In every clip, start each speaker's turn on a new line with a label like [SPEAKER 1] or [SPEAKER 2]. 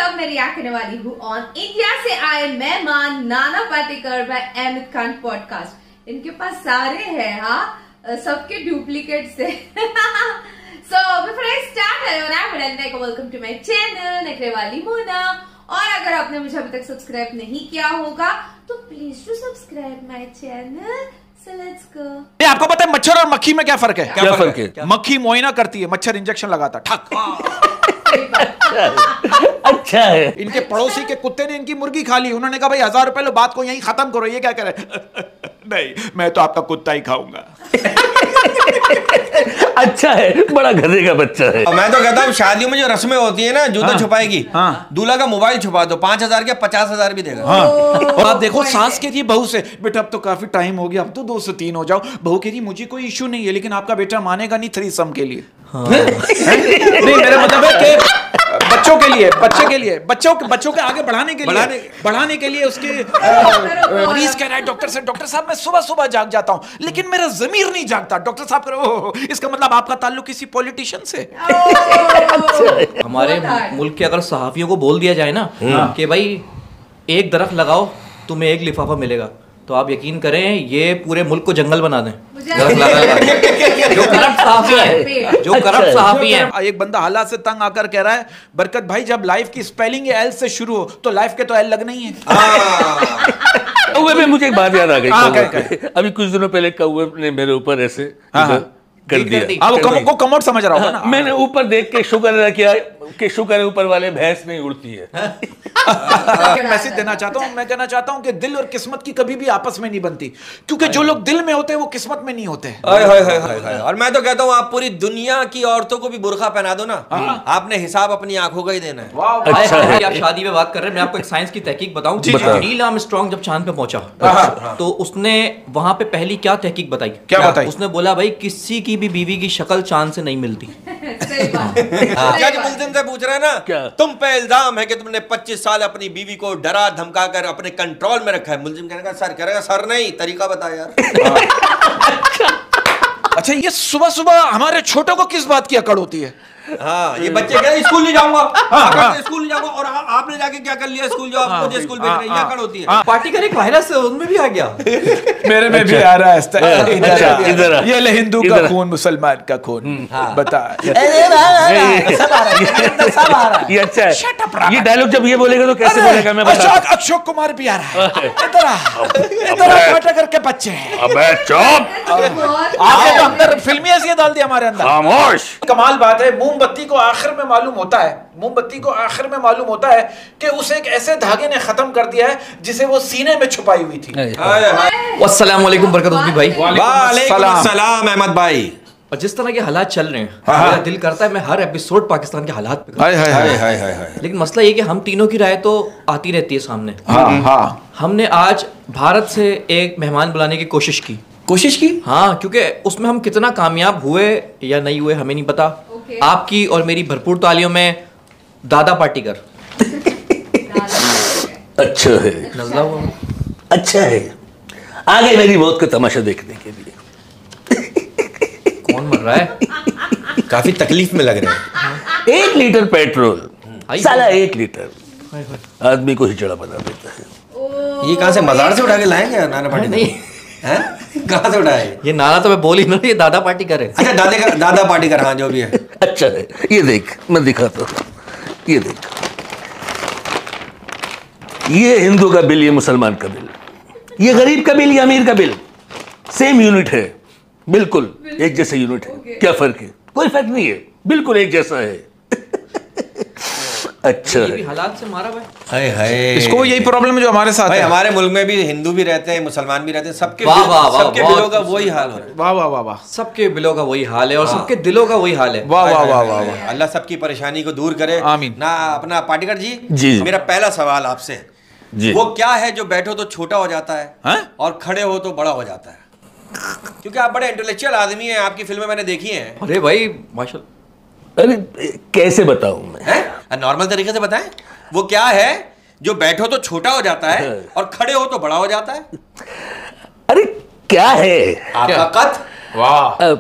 [SPEAKER 1] अब मैं रिएक्ट करने वाली हूँ ऑन इंडिया से आए मेहमान नाना पाटेकर बाय अहमद खान पॉडकास्ट। इनके पास सारे हैं, हाँ, सबके डुप्लीकेट से। So before I start, hello and welcome to my channel नखरे वाली मोना। और अगर आपने मुझे अभी तक सब्सक्राइब नहीं किया होगा तो please to subscribe my channel. So let's go।
[SPEAKER 2] आपको पता है मच्छर और मक्खी में क्या फर्क है?
[SPEAKER 3] क्या फर्क है?
[SPEAKER 2] मक्खी मोइना करती है, मच्छर इंजेक्शन लगाता ठक।
[SPEAKER 3] अच्छा है।
[SPEAKER 2] इनके पड़ोसी के कुत्ते ने इनकी मुर्गी खा ली। उन्होंने कहा भाई 1000 रुपए लो, बात को यहीं खत्म करो। ये क्या करे? नहीं, मैं तो आपका कुत्ता ही खाऊंगा।
[SPEAKER 3] अच्छा है, बड़ा गधे का बच्चा है।
[SPEAKER 4] मैं तो कहता हूँ शादियों में जो रस्में होती है ना, जूता छुपाएगी, दूल्हा का मोबाइल छुपा दो, 5000 के 50,000 भी देगा।
[SPEAKER 2] और आप देखो सास कह रही है बहू से, बेटा अब तो काफी टाइम हो गया, अब तो 2 से 3 हो जाओ। बहू कह रही मुझे कोई इश्यू नहीं है, लेकिन आपका बेटा मानेगा नहीं थ्रीसम के लिए। नहीं, मेरा मतलब है कि बच्चों के लिए, बच्चों के आगे बढ़ाने के लिए उसके मरीज कह रहा है डॉक्टर साहब मैं सुबह जाग जाता हूँ, लेकिन मेरा जमीर नहीं जागता। डॉक्टर साहब करो, इसका मतलब आपका ताल्लुक किसी पॉलिटिशियन से।
[SPEAKER 5] हमारे मुल्क के अगर सहाफियों को बोल दिया जाए ना कि भाई एक दरख्त लगाओ तुम्हें 1 लिफाफा मिलेगा, तो आप यकीन करें ये पूरे मुल्क को जंगल बना दें। जो करप्ट सहाफी है।
[SPEAKER 2] एक बंदा हालात से तंग आकर कह रहा है बरकत भाई जब लाइफ की स्पेलिंग एल से शुरू हो तो लाइफ के तो एल लगना ही है।
[SPEAKER 3] कौवे में मुझे एक बात याद आ गई। अभी कुछ दिनों पहले कौवे ने मेरे ऊपर ऐसे कर दिया।
[SPEAKER 2] वो कमोड समझ रहा होगा ना।
[SPEAKER 3] मैंने ऊपर देख के शुक्र अदा किया कि शुक्र है ऊपर वाले भैंस नहीं उड़ती है।
[SPEAKER 2] मैसेज देना चाहता हूँ, मैं कहना चाहता हूँ कि दिल और किस्मत की कभी भी आपस में नहीं बनती, क्योंकि जो लोग दिल में होते हैं वो किस्मत में नहीं होते।
[SPEAKER 4] और मैं तो कहता हूँ आप पूरी दुनिया की औरतों को भी बुर्का पहना दो ना, आपने हिसाब अपनी आंखों का ही देना है।
[SPEAKER 5] अच्छा है। आप शादी में बात कर रहे हैं, मैं आपको एक साइंस की तहकीक बताऊं। नील आर्मस्ट्रांग जब चांद पे पहुंचा तो उसने वहां पे पहली क्या तहकीक बताई?
[SPEAKER 2] क्या बताई?
[SPEAKER 5] उसने बोला भाई किसी की भी बीवी की शक्ल चांद से नहीं मिलती।
[SPEAKER 4] जज मुल्जिम से पूछ रहा है ना, तुम पे इल्जाम है कि तुमने 25 साल अपनी बीवी को डरा धमका कर अपने कंट्रोल में रखा है। मुल्जिम कहने का सर करेगा, सर नहीं तरीका बता यार।
[SPEAKER 2] अच्छा, ये सुबह हमारे छोटों को किस बात की अकड़ होती है?
[SPEAKER 4] हाँ, ये बच्चे कह रहे स्कूल नहीं जाऊंगा, स्कूल नहीं जाऊंगा, और आपने जाके क्या कर लिया स्कूल, जो आप मुझे स्कूल भेज रहे हैं, ये अकड़ होती है।
[SPEAKER 5] पार्टी का एक वायरस है, उनमें भी आ गया।
[SPEAKER 2] मेरे में भी आ रहा है इधर। ये ले हिंदू का खून मुसलमान का खून, बता।
[SPEAKER 3] ये अच्छा है। ये डायलॉग जब ये बोलेगा तो कैसे बोलेगा? मैं बता।
[SPEAKER 2] अशोक कुमार भी आ रहा है। इधर पाटेकर के बच्चे हैं।
[SPEAKER 3] अबे चुप।
[SPEAKER 2] आपने तो अंदर फिल्मी हैसियत डाल दी हमारे अंदर।
[SPEAKER 3] खामोश।
[SPEAKER 2] कमाल बात है, मोमबत्ती को आखिर में मालूम होता है कि उसे एक ऐसे धागे ने खत्म कर दिया है जिसे वो सीने में छुपाई हुई थी।
[SPEAKER 5] अस्सलाम वालेकुम बरकत भाई।
[SPEAKER 4] वालेकुम सलाम अहमद भाई।
[SPEAKER 5] और जिस तरह के हालात चल रहे हैं, मेरा दिल करता है मैं हर एपिसोड पाकिस्तान के हालात पे करूं। लेकिन मसला ये कि हम तीनों की राय तो आती रहती है सामने। हमने आज भारत से एक मेहमान बुलाने की कोशिश की। हाँ, क्योंकि उसमें हम कितना कामयाब हुए या नहीं हुए हमें नहीं पता। आपकी और मेरी भरपूर तालियों में दादा पाटेकर।
[SPEAKER 3] अच्छा है,
[SPEAKER 5] नज़ला हुआ।
[SPEAKER 3] अच्छा है। आगे मेरी मौत का तमाशा देखने के लिए।
[SPEAKER 5] कौन मर रहा है?
[SPEAKER 4] काफी तकलीफ में लग रहे हैं।
[SPEAKER 3] 1 लीटर पेट्रोल, साला 1 लीटर आदमी को हिजड़ा बना देता है।
[SPEAKER 4] ये कहाँ से मजार से उठा के लाएंगे नाना पाटेकर?
[SPEAKER 5] नहीं,
[SPEAKER 4] कहाँ से उठाए?
[SPEAKER 5] ये नाना तो मैं बोल ही ना, ये दादा पाटेकर है।
[SPEAKER 4] अच्छा, दादा पाटेकर, हाँ जो भी है।
[SPEAKER 3] अच्छा है। ये देख, मैं दिखाता हूँ। ये देख, ये हिंदू का बिल, ये मुसलमान का बिल, ये गरीब का बिल, ये अमीर का बिल। सेम यूनिट है, बिल्कुल एक जैसे यूनिट है। क्या फर्क है? कोई फर्क नहीं है, बिल्कुल एक जैसा है। अच्छा
[SPEAKER 5] ये भी हालात से मारा भाई।
[SPEAKER 4] हाय
[SPEAKER 2] इसको यही प्रॉब्लम है जो हमारे साथ है।
[SPEAKER 4] हमारे मुल्क में भी हिंदू भी रहते हैं, मुसलमान भी रहते हैं, सबके बिलों का वही हाल हो रहा है।
[SPEAKER 2] वाह।
[SPEAKER 5] सबके बिलों का वही हाल है और सबके दिलों का वही हाल है।
[SPEAKER 2] वाह।
[SPEAKER 4] अल्लाह सबकी परेशानी को दूर करे,
[SPEAKER 2] आमीन।
[SPEAKER 4] ना अपना पाटेकर जी, मेरा पहला सवाल आपसे, वो क्या है जो बैठो तो छोटा हो जाता है और खड़े हो तो बड़ा हो जाता है? क्योंकि आप बड़े इंटेलेक्चुअल आदमी हैं, आपकी फिल्में मैंने देखी हैं।
[SPEAKER 5] अरे भाई माशाल्लाह।
[SPEAKER 3] अरे कैसे बताऊं मैं?
[SPEAKER 4] नॉर्मल तरीके से बताएं। वो क्या है जो बैठो तो छोटा हो जाता है और खड़े हो तो बड़ा हो जाता है?
[SPEAKER 3] अरे क्या है?
[SPEAKER 4] आपका कद।
[SPEAKER 2] वाह।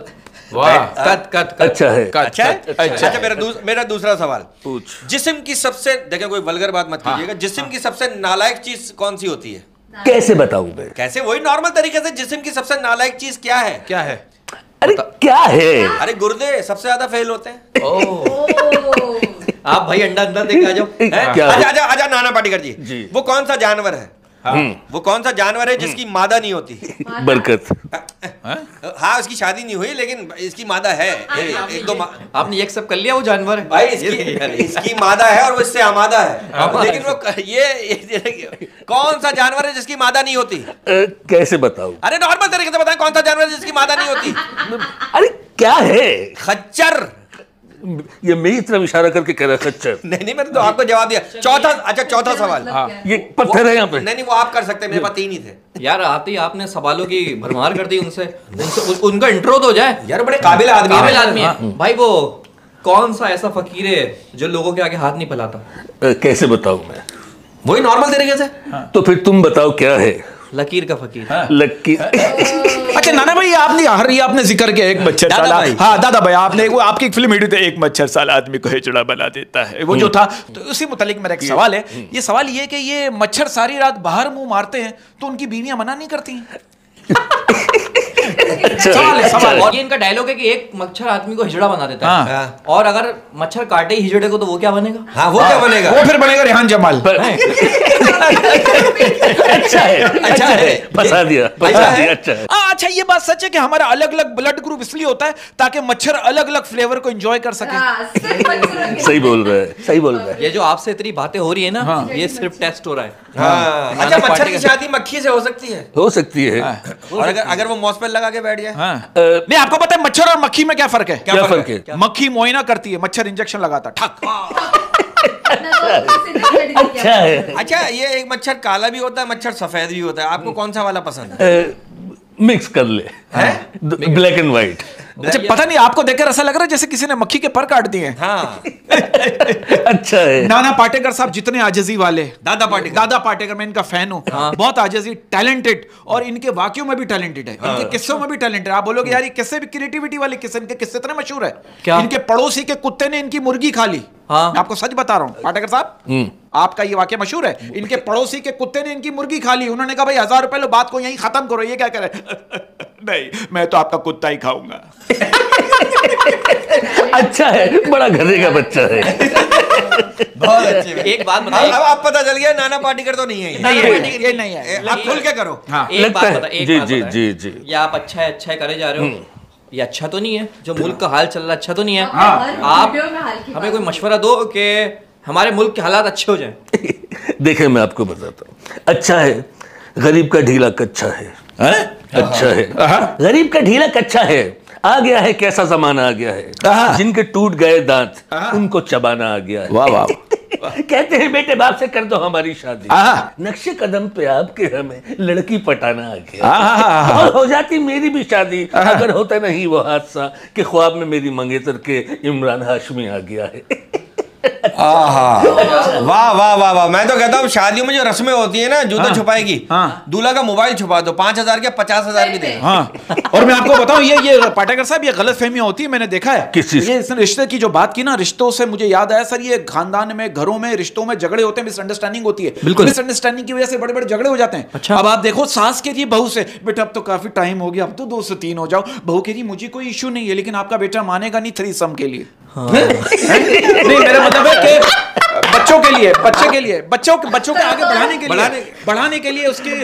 [SPEAKER 5] कट कट
[SPEAKER 3] अच्छा है।
[SPEAKER 4] अच्छा है। अच्छा मेरा दूसरा सवाल
[SPEAKER 3] पूछ।
[SPEAKER 4] जिस्म की सबसे, देखिए कोई वल्गर बात मत कीजिएगा, जिस्म की सबसे नालायक चीज कौन सी होती है?
[SPEAKER 3] कैसे बताऊं मैं?
[SPEAKER 4] कैसे? वही नॉर्मल तरीके से, जिस्म की सबसे नालायक चीज क्या है?
[SPEAKER 2] क्या है?
[SPEAKER 3] अरे क्या है?
[SPEAKER 4] अरे गुर्दे सबसे ज्यादा फेल होते हैं।
[SPEAKER 5] आप भाई अंडा अंदर देख आ जाओ।
[SPEAKER 4] आजा नाना पाटेकर जी, वो कौन सा जानवर है? वो कौन सा जानवर है जिसकी मादा नहीं होती?
[SPEAKER 3] बरकत।
[SPEAKER 4] हाँ, उसकी शादी नहीं हुई लेकिन इसकी मादा है। एक दो
[SPEAKER 5] आपने ये सब कर लिया, वो जानवर है
[SPEAKER 4] भाई, इसकी मादा है और वो इससे आमादा है, लेकिन वो ये कौन सा जानवर है जिसकी मादा नहीं होती?
[SPEAKER 3] कैसे बताऊं?
[SPEAKER 4] अरे नॉर्मल तरीके से बताएं, कौन सा जानवर है जिसकी मादा नहीं होती?
[SPEAKER 3] अरे क्या है?
[SPEAKER 4] खच्चर।
[SPEAKER 3] ये मेरी तरफ इशारा करके कह रहा खच्चर।
[SPEAKER 4] नहीं, मैंने तो आपको जवाब दिया। चौथा सवाल।
[SPEAKER 3] ये पत्थर है यहाँ पे।
[SPEAKER 4] नहीं, वो आप कर सकते हैं, मेरे पास 3 ही थे।
[SPEAKER 5] यार आते ही आपने सवालों की भरमार कर दी उनसे उनका इंट्रो तो हो जाए।
[SPEAKER 4] यार बड़े काबिल आदमी
[SPEAKER 5] है भाई। वो कौन सा ऐसा फकीर है जो लोगों के आगे हाथ नहीं फैलाता?
[SPEAKER 3] कैसे बताऊं मैं?
[SPEAKER 4] वही नॉर्मल तरीके से।
[SPEAKER 3] तो फिर तुम बताओ क्या है?
[SPEAKER 5] लकीर का फकीर।
[SPEAKER 3] लकीर।
[SPEAKER 2] अच्छा नाना भाई, आपने जिक्र किया एक मच्छर साला। हाँ दादा भाई, आपने वो आपकी एक फिल्म हिट थी, एक मच्छर साला आदमी को हिजड़ा बना देता है, वो जो था। तो उसी मुतालिक मेरा एक सवाल है। ये सवाल ये कि ये मच्छर सारी रात बाहर मुंह मारते हैं तो उनकी बीवियां मना नहीं करती हैं?
[SPEAKER 5] सवाल। और ये इनका डायलॉग है कि एक मच्छर आदमी को हिजड़ा बना देता है, और अगर मच्छर काटे ही हिजड़े को तो वो क्या बनेगा?
[SPEAKER 4] हाँ, वो क्या बनेगा?
[SPEAKER 2] वो फिर बनेगा रेहान जमाल।
[SPEAKER 3] अच्छा है, फंसा दिया।
[SPEAKER 2] अच्छा, ये बात सच है कि हमारा अलग अलग ब्लड ग्रुप इसलिए होता है ताकि मच्छर अलग अलग फ्लेवर को एंजॉय कर सके।
[SPEAKER 3] सही बोल रहा है।
[SPEAKER 5] ये जो आपसे इतनी बातें हो रही है ना, ये सिर्फ टेस्ट हो रहा है।
[SPEAKER 4] अच्छा, मच्छर की शादी मक्खी से हो सकती है?
[SPEAKER 3] हो सकती है।
[SPEAKER 4] और अगर वो मौसपल लगा के बैठ जाए?
[SPEAKER 2] नहीं, आपको पता है मच्छर और मक्खी में क्या फर्क है?
[SPEAKER 3] क्या फर्क है?
[SPEAKER 2] मक्खी मोइना करती है, मच्छर इंजेक्शन लगाता ठक।
[SPEAKER 3] अच्छा है।
[SPEAKER 4] अच्छा, ये एक मच्छर काला भी होता है, मच्छर सफेद भी होता है, आपको कौन सा वाला पसंद है?
[SPEAKER 3] मिक्स कर ले, ब्लैक एंड व्हाइट।
[SPEAKER 2] अच्छा, पता नहीं आपको देखकर ऐसा लग रहा है जैसे किसी ने मक्खी के पर काट दिए।
[SPEAKER 4] हाँ।
[SPEAKER 3] अच्छा है।
[SPEAKER 2] नाना पाटेकर साहब जितने आजिजी वाले,
[SPEAKER 4] दादा
[SPEAKER 2] पाटेकर, मैं इनका फैन हूँ। बहुत आजिजी, टैलेंटेड, और इनके वाक्यों में भी टैलेंटेड है, इनके किस्सों में भी टैलेंटेड है। आप बोलोगे यार ये किस्से भी क्रिएटिविटी वाले किस्से, इनके किस्से इतने मशहूर है। क्या? इनके पड़ोसी के कुत्ते ने इनकी मुर्गी खा ली। मैं आपको सच बता रहा हूँ पाटेकर साहब, आपका ये वाक्य मशहूर है। इनके पड़ोसी के कुत्ते ने इनकी मुर्गी खा ली। उन्होंने कहा भाई 1000 रुपए लो, बात को यहीं खत्म करो। ये क्या करे? नहीं, मैं तो आपका कुत्ता ही खाऊंगा।
[SPEAKER 3] अच्छा है, बड़ा गधे का बच्चा है।
[SPEAKER 4] बहुत अच्छे। एक बात बताइए, अब आप पता चल गया नाना पाटेकर तो नहीं है।
[SPEAKER 2] ये नहीं है,
[SPEAKER 4] आप खुल के करो।
[SPEAKER 5] एक बात बता,
[SPEAKER 3] जी।
[SPEAKER 5] या आप अच्छा है करे जा रहे हो, ये अच्छा तो नहीं है? जो मुल्क का हाल चल रहा अच्छा तो नहीं है? आप हमें कोई मशवरा दो कि हमारे मुल्क के हालात अच्छे हो जाएं।
[SPEAKER 3] देखें, मैं आपको बताता हूँ। अच्छा है, गरीब का ढीला कच्चा है। अच्छा है, गरीब का ढीला कच्चा है। आ गया है, कैसा जमाना आ गया है। जिनके टूट गए दांत उनको चबाना आ गया है।
[SPEAKER 2] वाह वाह।
[SPEAKER 3] कहते हैं बेटे बाप से कर दो हमारी शादी, नक्शे कदम पे आपके हमें लड़की पटाना आ गया। और हो जाती मेरी भी शादी अगर होता नहीं वो हादसा कि ख्वाब में मेरी मंगेतर के इमरान हाशमी आ गया है।
[SPEAKER 4] वाह वाह वाह वाह। मैं तो कहता हूँ शादियों में जो रस्में होती है ना, जूता छुपाएगी, दूल्हा का मोबाइल छुपा दो, 5000 के 50,000 भी दे।
[SPEAKER 2] और मैं आपको बताऊं, ये पाटेकर साहब, ये गलत फहमियां होती है, मैंने देखा है। ये रिश्ते की जो बात की ना, रिश्तों से मुझे याद आया सर, ये खानदान में, घरों में, रिश्तों में झगड़े होते हैं, मिसअंडरस्टैंडिंग होती है। मिसअंडरस्टैंडिंग की वजह से बड़े बड़े झगड़े हो जाते हैं। अच्छा। अब आप देखो, सास कह रही है बहू से, बेटा अब तो काफी टाइम हो गया, अब तो 2 से 3 हो जाओ। बहू कह रही मुझे कोई इशू नहीं है, लेकिन आपका बेटा मानेगा नहीं थ्रीसम के लिए। नहीं, मेरा मतलब है कि बच्चों के लिए, बच्चों के आगे बढ़ाने के लिए उसके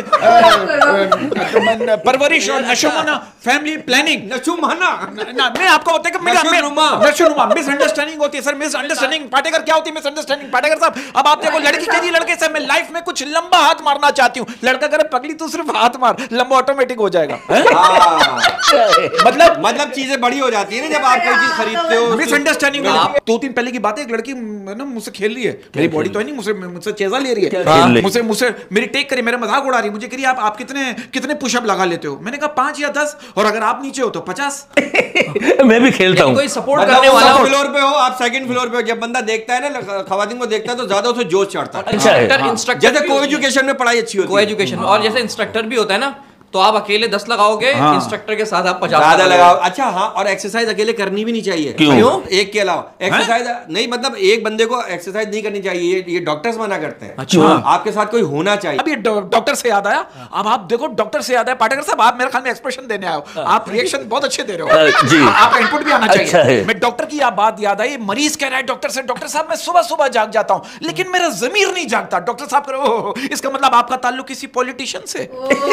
[SPEAKER 2] परवरिश और नशोमाना फैमिली प्लानिंग। मैं आपको होता है मिसअंडरस्टैंडिंग होती है सर, मिसअंडरस्टैंडिंग। पाटेकर क्या होती है मिसअंडरस्टैंडिंग? पाटेकर साहब, अब आप देखो, लड़की कह रही लड़के से मैं लाइफ में कुछ लंबा हाथ मारना चाहती हूँ, लड़का करे पगली तू सिर्फ हाथ मार, लंबा ऑटोमेटिक हो जाएगा।
[SPEAKER 4] मतलब चीजें बड़ी हो जाती है ना जब आप कोई चीज खरीदते हो।
[SPEAKER 2] मिसअंडरस्टैंडिंग 2 दिन पहले की बात है, एक लड़की ना मुझसे खेल रही है, मेरी बॉडी तो है नहीं, मुझसे चेजा ले रही है, मुझसे मेरी टेक करी, मेरा मजाक उड़ा रही है, मुझे कह रही है आप कितने पुशअप लगा लेते हो? मैंने कहा 5 या 10, और अगर आप नीचे हो तो 50।
[SPEAKER 3] मैं भी खेलता हूँ।
[SPEAKER 5] कोई सपोर्ट करने वाला
[SPEAKER 4] फ्लोर पे हो, आप सेकंड फ्लोर पे हो, जब बंदा देखता है ना, खवातीन को देखता है तो ज्यादा उसे जोश चढ़ता है।
[SPEAKER 3] अच्छा है।
[SPEAKER 4] जैसे को एजुकेशन में पढ़ाई अच्छी होती है,
[SPEAKER 5] को एजुकेशन में, और जैसे इंस्ट्रक्टर भी होता है ना, तो आप अकेले 10 लगाओगे, इंस्ट्रक्टर के साथ आप 50
[SPEAKER 4] ज्यादा लगाओ। अच्छा हाँ, और एक्सरसाइज अकेले करनी भी नहीं चाहिए।
[SPEAKER 3] क्यों?
[SPEAKER 4] एक के अलावा एक्सरसाइज नहीं, मतलब एक बंदे को एक्सरसाइज नहीं करनी चाहिए, ये डॉक्टर्स मना करते हैं।
[SPEAKER 5] अच्छा,
[SPEAKER 4] आपके साथ कोई होना चाहिए।
[SPEAKER 2] अब ये डॉक्टर से याद आया, अब आप देखो डॉक्टर से याद आया, पाटेकर साहब आप मेरे ख्याल में एक्सप्रेशन देने आए हो, आप रिएक्शन बहुत अच्छे दे रहे हो
[SPEAKER 3] जी,
[SPEAKER 2] आपका इनपुट भी आना चाहिए।
[SPEAKER 3] अच्छा है।
[SPEAKER 2] मैं डॉक्टर की आप बात याद आई, मरीज कह रहा है डॉक्टर से, डॉक्टर साहब मैं सुबह सुबह जाग जाता हूं लेकिन मेरा जमीर नहीं जागता। डॉक्टर साहब करो, इसका मतलब आपका ताल्लुक किसी पॉलिटिशियन से।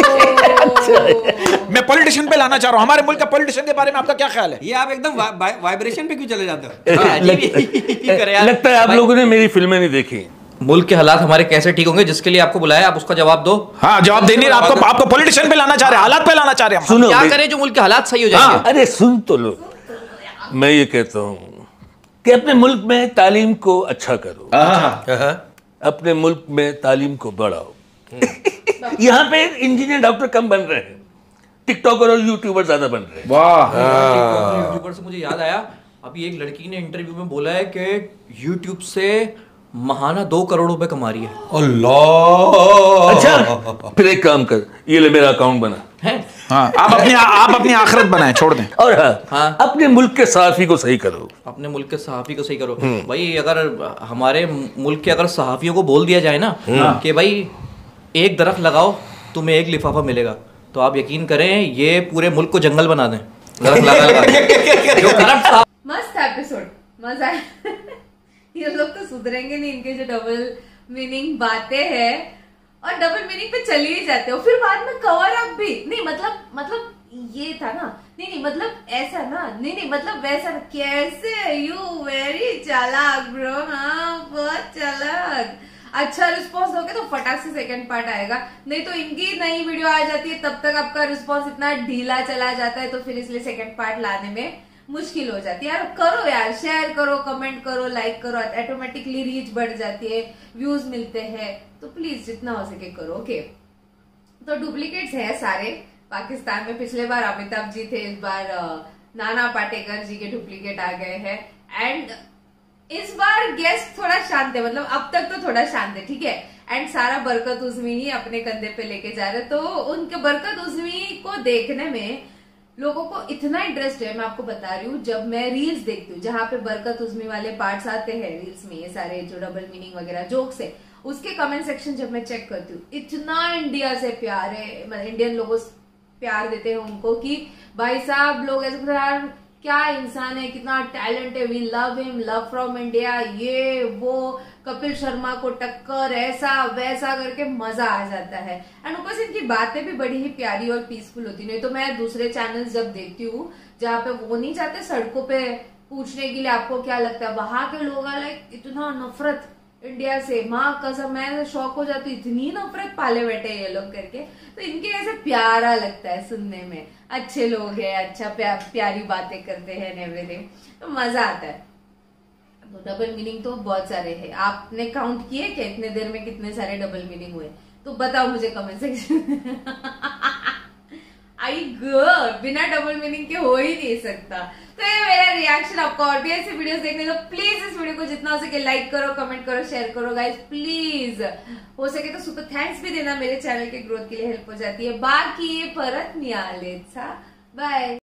[SPEAKER 2] मैं पॉलिटिशियन पे लाना चाह रहा हूं, हमारे मुल्क का पॉलिटिशियन के बारे में आपका क्या ख्याल है?
[SPEAKER 4] ये आप एकदम वाइब्रेशन पे क्यों चले जाते हो?
[SPEAKER 3] लगता है आप लोगों ने मेरी फिल्में नहीं देखी।
[SPEAKER 5] मुल्क के हालात हमारे कैसे ठीक होंगे, जिसके लिए आपको बुलाया, आप उसका जवाब दो।
[SPEAKER 2] हाँ, जवाब देने आपको पॉलिटिशियन पे लाना चाह रहे हैं, हालात पे लाना चाह रहे हैं।
[SPEAKER 3] सुनो,
[SPEAKER 5] क्या करें जो मुल्क के हालात सही हो जाएंगे?
[SPEAKER 3] अरे सुन तो लो, मैं ये कहता हूँ कि अपने मुल्क में तालीम को अच्छा करो, अपने मुल्क में तालीम को बढ़ाओ। यहाँ पे इंजीनियर डॉक्टर कम बन रहे हैं, टिकटॉकर और यूट्यूबर ज्यादा बन रहे हैं।
[SPEAKER 5] वाह, यूट्यूबर से मुझे याद आया, अभी एक लड़की ने इंटरव्यू में बोला है कि यूट्यूब से महाना 2 करोड़ रुपए कमा रही है।
[SPEAKER 4] अल्लाह।
[SPEAKER 3] अच्छा, फिर एक काम कर, ये ले मेरा अकाउंट बना
[SPEAKER 5] है।
[SPEAKER 2] हाँ, आप अपनी आखिरत बनाएं, छोड़ दें।
[SPEAKER 3] और हाँ, अपने मुल्क के सहाफी को सही करो,
[SPEAKER 5] अपने मुल्क के सहाफी को सही करो। भाई अगर हमारे मुल्क के अगर सहाफियों को बोल दिया जाए ना कि भाई एक दरख्त लगाओ तुम्हें 1 लिफाफा मिलेगा, तो आप यकीन करें ये पूरे मुल्क को जंगल बना दें। दरख्त लगा
[SPEAKER 1] मस्त एपिसोड, मजा आया। ये लोग तो सुधरेंगे नहीं, इनके जो डबल मीनिंग बातें हैं और डबल मीनिंग पे चले ही जाते हो, फिर बाद में कवर अप भी नहीं। मतलब ये था ना, नहीं मतलब ऐसा ना, नहीं मतलब वैसा ना। कैसे यू वेरी चालाक ब्रो, हाँ बहुत चालाक। अच्छा रिस्पॉन्स दोगे तो फटाक से सेकंड पार्ट आएगा, नहीं तो इनकी नई वीडियो आ जाती है तब तक आपका रिस्पॉन्स इतना ढीला चला जाता है, तो फिर इसलिए सेकंड पार्ट लाने में मुश्किल हो जाती है। यार करो यार, शेयर करो, कमेंट करो, लाइक करो, ऑटोमेटिकली रीच बढ़ जाती है, व्यूज मिलते हैं, तो प्लीज जितना हो सके करो। ओके, तो डुप्लीकेट्स है सारे पाकिस्तान में। पिछले बार अमिताभ जी थे, इस बार नाना पाटेकर जी के डुप्लीकेट आ गए हैं। एंड इस बार गेस्ट थोड़ा शांत है, मतलब अब तक तो थोड़ा शांत है, ठीक है। एंड सारा बरकत उज़्मी ही अपने कंधे पे लेके जा रहे, तो उनके बरकत उज़्मी को देखने में लोगों को इतना इंटरेस्ट है। मैं आपको बता रही हूँ, जब मैं रील्स देखती हूँ जहां पे बरकत उज़्मी वाले पार्ट्स आते हैं रील्स में, ये सारे जो डबल मीनिंग वगैरह जोक्स है, उसके कमेंट सेक्शन जब मैं चेक करती हूँ, इतना इंडिया से प्यार है, मतलब इंडियन लोगों प्यार देते हैं उनको कि भाई साहब लोग ऐसे यार क्या इंसान है, कितना टैलेंट है, we love him, love from India, ये वो कपिल शर्मा को टक्कर, ऐसा वैसा करके मजा आ जाता है। एंड ऊपर से इनकी बातें भी बड़ी ही प्यारी और पीसफुल होती। नहीं तो मैं दूसरे चैनल्स जब देखती हूँ जहाँ पे वो नहीं जाते सड़कों पे पूछने के लिए आपको क्या लगता है, वहां के लोग लाइक इतना नफरत इंडिया से, माँ कसम मैं शौक हो जाती, इतनी नफरत पाले बैठे ये लोग करके। तो इनके ऐसे प्यारा लगता है सुनने में, अच्छे लोग हैं, अच्छा प्यारी बातें करते हैं एवरीथिंग, तो मजा आता है। तो डबल मीनिंग तो बहुत सारे हैं, आपने काउंट किए क्या इतने देर में कितने सारे डबल मीनिंग हुए? तो बताओ मुझे कमेंट सेक्शन आई गॉड, बिना डबल मीनिंग के हो ही नहीं सकता। तो ये मेरा रिएक्शन। आपको और भी ऐसी वीडियोस देखने तो प्लीज इस वीडियो को जितना हो सके लाइक करो, कमेंट करो, शेयर करो गाइस प्लीज। हो सके तो सुपर थैंक्स भी देना, मेरे चैनल के ग्रोथ के लिए हेल्प हो जाती है। बाकी परत नियालेचा, बाय।